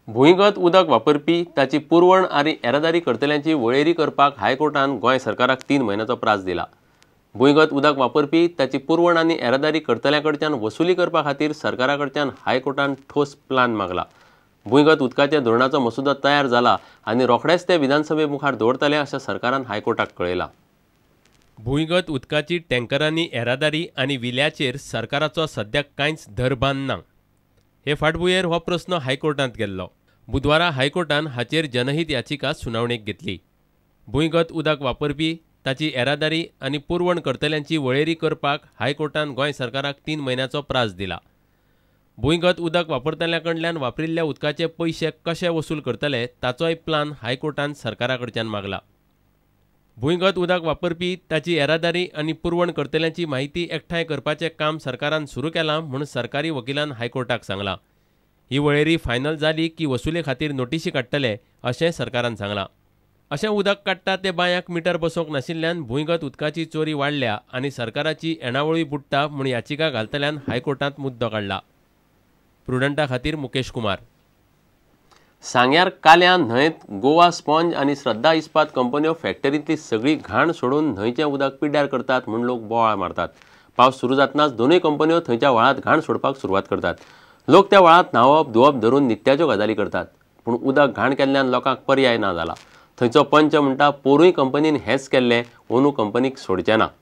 भुंयगत उदक वापरपी ताची पुरवण आनी येरादारी करतल्यांची वळेरी करपाक हायकोर्टान गोंय सरकाराक 3 म्हयन्याचो प्राझ दिला। भुंयगत उदक वापरपी ताची पुरवण आनी येरादारी करतल्यां कडच्यान वसुली करपा खातीर सरकारा कडच्यान हायकोर्टान ठोस प्लान मागला। भुंयगत उदकाच्या धोरणाचो मसुदो तयार जाला आनी रोखडेच ते विधानसभे मुखार दवरतले अशें सरकारान हायकोर्टाक कळयला। भुंयगत उदकाची टँकरांनी येरादारी आनी विल्याचेर सरकाराचो सद्याक कांयच धरबान ना। हे फाटभुंयेर हो प्रस्न हायकोर्टांत गेल्लो। बुधवारा हायकोर्टान हाचेर जनहीत याचिका सुनावणेक घेतली। भुंयगत उदक वापरपी ताची येरादारी आनी पुरवण करतल्यांची वळेरी करपाक हायकोर्टान गोंय सरकाराक 3 म्हयन्याचो प्राझ दिला। भुंयगत उदक वापरतल्यां कडल्यान वापरिल्ल्या उदकाचे पयशे कशे वसूल करतले ताचोय प्लान हायकोर्टान सरकारा कडच्यान मागला। भुंयगत उदक वापरपी ताची येरादारी आनी पुरवण करतल्यांची माहिती एकठांय करपाचें काम सरकारान सुरू केलां म्हूण सरकारी वकिलान हायकोर्टाक सांगलां। ही वळेरी फायनल जाली की वसुले खातीर नोटीशी काडटले अशें सरकारान सांगलां। अशें उदक काडटा ते बांयाक मिटर बसोवंक नाशिल्ल्यान भुंयगत उदकाची चोरी वाडल्या आनी सरकाराची येणावळी बुडटा म्हूण याचिका घालतल्यान हायकोर्टांत मुद्दो काडला। प्रुडंटा खातीर मुकेश कुमार। सांग्यार काल्या न्हंयेत गोवा स्पॉन्ज आनी श्रद्धा इस्पात कंपन्यो फॅक्टरींतली सगळी घाण सोडून न्हंयचें उदक पिड्ड्यार करतात म्हूण लोक बोवाळ मारतात। पावस सुरू जातनाच दोनूय कंपन्यो थंयच्या व्हाळांत घाण सोडपाक सुरवात करतात। लोक त्या व्हाळांत न्हावप धुवप धरून नित्याच्यो गजाली करतात, पूण उदक घाण केल्ल्यान लोकांक पर्याय ना जाला। थंयचो पंच म्हणटा पोरूय कंपनीन हेंच केल्लें, अंदू कंपनीक सोडचें ना।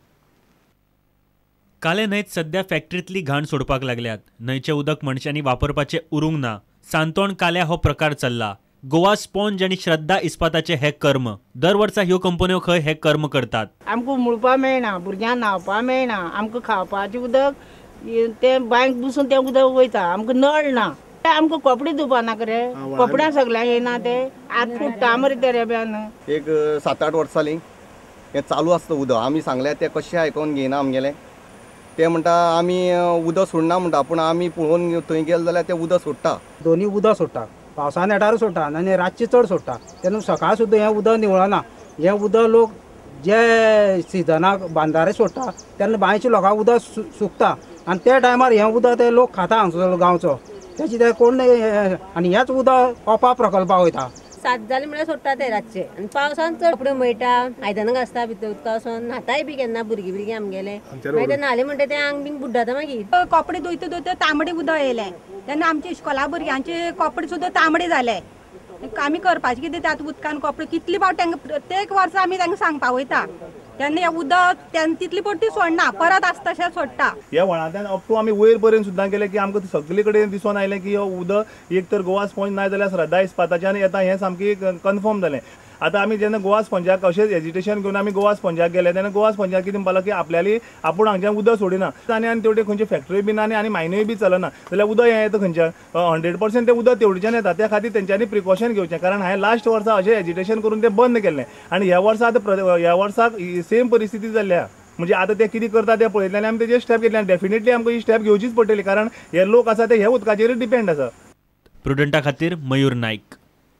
काले न्हंयत सध्या फॅक्टरींतली घाण सोडपाक लागल्यात। न्हंयचें उदक मनशांनी वापरपाचें उरूंक ना। सांतोण काल्या हो प्रकार चल्ला। गोवा स्पॉन्ज आनी श्रद्धा इस्पाताचे हे कर्म। दर वर्सा ह्यो कंपन्यो खंय हे कर्म करतात। आमकां मुळपा मेळना, भुरग्यांक न्हावपा मेळना, आमकां खावपाचें उदक तें बांयक बसून तें उदक वयता, आमकां नळ ना। आमकां कपडे धुवपा नाका रे, कपड्यांक सगळ्यांक येना ते आत फुट्टा मरे ते रेब्यान। एक 7-8 वर्सांनी हें चालू आसता उदक। आमी सांगलें तें कशें आयकोन घेयना आमगेलें। ते म्हणटा आमी उदक सोडना म्हणटा, पूण आमी पळोवन थंय गेले जाल्यार ते उदक सोडटा। दोनी उदक सोडटा, पावसा नेटार सोडटा आनी रातची चड सोडटा। तेन्ना सकाळ सुद्दां हें उदक निवळना। हें उदक लोक जे सिजनाक बांदारे सोडटा तेन्ना बांयच्या लोकांक उदक सुकता आनी त्या टायमार हें उदक ते लोक खाता हांगचो गांवचो। तेची ते कोण आनी हेंच उदक ओपा प्रकल्पाक वयता। 7 जाले म्हळ्यार सोडटा ते रातचे आनी पावसान चड कपडे मळटा, आयदनां घासता भितर उदका वचोन, न्हाताय बी केन्ना भुरगीं आमगेले। मागीर ते न्हाले म्हणटा ते आंग बींग बुड्डाता मागीर। कपडे धुयता धुयता तांबडे उदक येयलें तेन्ना आमच्या इस्कोला भुरग्यांचे कपडे सुद्दां तांबडे जाले। आमी करपाचें कितें ते आतां उदकान कपडे कितले फावट तांकां प्रत्येक वर्सा आमी तांकां सांगपा वयता, तेन्ना हें उदक तेन्ना तितली पट्टी सोडना, परत आसता तशें सोडटा। ह्या व्हाळांतल्यान अप टू आमी वयर पर्यंत सुद्दां गेले की आमकां सगळे कडेन दिसून आयलें की हो उदक एक तर गोवा स्पॉन्ज ना जाल्यार श्रद्धा इस्पाताच्यान येता हें सामकें कन्फर्म जालें। आतां आमी जेन्ना गोवा स्पॉन्जाक अशेंच एजिटेशन घेवन आमी गोवा स्पॉन्जाक गेले तेन्ना गोवा स्पॉन्जाक कितें म्हणपाक की आपल्याली आपूण हांगच्यान उदक सोडिना आनी तेवढे खंयचे फॅक्टरी बी ना आनी मायनूय बी चलना जाल्यार उदक हें येता खंयच्यान 100% तें उदक तेवढेच्यान येता। त्या खातीर तेंच्यांनी प्रिकॉशन घेवचें, कारण हांवें लास्ट वर्सा अशें एजिटेशन करून तें बंद केल्लें आनी ह्या वर्सा आतां ह्या वर्साक सेम परिस्थिती जाल्ल्या। म्हणजे आतां ते कितें करता तें पळयतले आनी आमी तेजेर स्टेप घेतले आनी डेफिनेटली आमकां ही स्टेप घेवचीच पडटली, कारण हे लोक आसा ते ह्या उदकाचेर डिपेंड आसा। प्रुडंटा खातीर मयूर नाईक।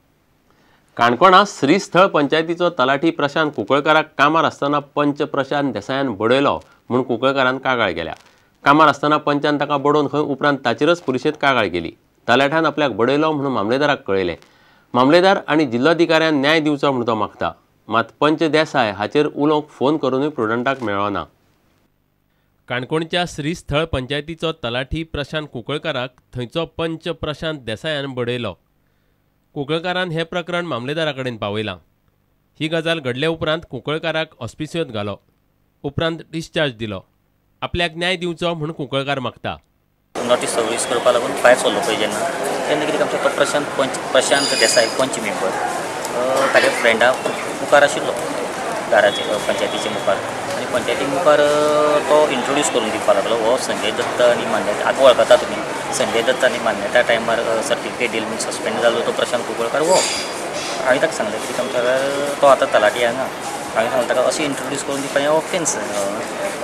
काणकोणा श्रीस्थळ पंचायतीचो तलाठी प्रशांत कुंकळकाराक कामार आसतना पंच प्रशांत देसायान बडयलो म्हूण कुंकळकारान कागाळ केल्या। कामार आसतना पंचान ताका बडोवन खंय उपरांत ताचेरच पुलिशेंत कागाळ केली। तलाठ्यान आपल्याक बडयलो म्हणून मामलेदाराक कळयलें। मामलेदार आनी जिल्लोधिकाऱ्यान न्याय दिवचो म्हूण तो मागता, मात पंच देसाय हाचेर उलोवंक फोन करूनय प्रुडंटाक मेळ्ळो ना। काणकोणच्या श्रीस्थळ पंचायतीचो तलाठी प्रशांत कुंकळकाराक थंयचो पंच प्रशांत देसायान बडयलो। कुंकळकारान हें प्रकरण मामलेदारा कडेन पावयलां। ही गजाल घडले उपरांत कुंकळकाराक ऑस्पिसियोंत घालो, उपरांत डिस्चार्ज दिलो। आपल्याक न्याय दिवचो म्हूण कुंकळकार मागता। नोटीस सर्वीस करपा लागून फायल चल्लो पळय जेन्ना तेन्ना कितें आमचो तो प्रशांत देसाय पंच मेंबर ताच्या फ्रेंडा मुखार आशिल्लो घराचे पंचायतीचे मुखार आनी पंचायती मुखार तो इंट्रोड्यूस करून दिवपा लागलो। हो संजय दत्त आनी मान्यता आतां वळखता तुमी संजय दत्त आनी मान्यता टायमार सर्टिफिकेट दिल म्हणून सस्पेंड जालो तो प्रशांत कुंकळकार हो। हांवें ताका सांगलें कितें आमच्या तो आतां तलाठी हांगा हांवें सांगलें ताका अशें इंट्रोड्यूस करून दिवपा हें ऑफेन्स।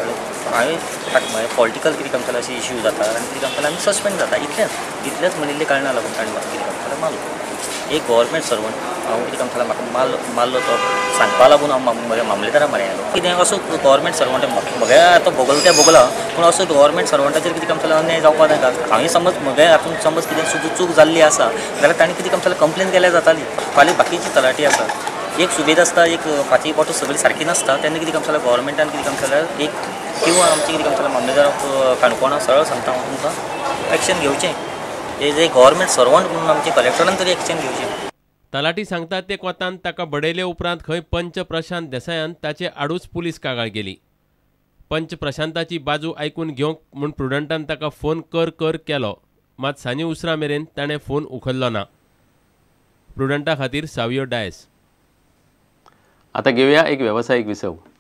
हांवें पॉलिटिकल कितें काम अशे इश्यू जाता आनी कितें काम आमी सस्पेंड जाता इतलेंच म्हणिल्ले कारणां लागून ताणें म्हाका कितें काम मारलो. एक गव्हर्मेंट सर्वंट हांव कितें काम म्हाका मारलो तो सांगपा लागून हांव म्हज्या मामलेदारा म्हऱ्या आयलो. कितें असो गव्हर्मेंट सर्वंट म्हगे आतां भोगल तें भोगला पूण असो गव्हर्मेंट सर्वंटाचेर कितें काम अन्याय जावपा नाका. हांवें समज म्हगे हातून समज कितें चूक जाल्ली आसा जाल्यार ताणें कितें काम कंप्लेन केल्यार जाताली. फाल्यां बाकीची तलाटी आसा एक सुबेद आसता एक फाटी बोटो सगळी सारकी नासता तेन्ना कितें काम गव्हर्मेंटान कितें काम जाल्यार एक किंवा आमचे कितें काम मामलेदार काणकोणा सरळ सांगता हांव तुमकां एक्शन घेवचें. जे गव्हर्मेंट सर्वंट म्हणून आमचे कलेक्टरान तरी एक्शन घेवचें. तलाटी सांगतात ते कोतान ताका बडयले उपरांत खंय पंच प्रशांत देसायान ताचे आडूच पुलीस कागाळ केली. पंच प्रशांताची बाजू आयकून घेवंक म्हूण प्रुडंटान ताका फोन कर केलो मात सांजे उसरा मेरेन ताणें फोन उखल्लो ना. प्रुडंटा खातीर सावयो डायस. आतां घेवया एक वेवसायीक विसव.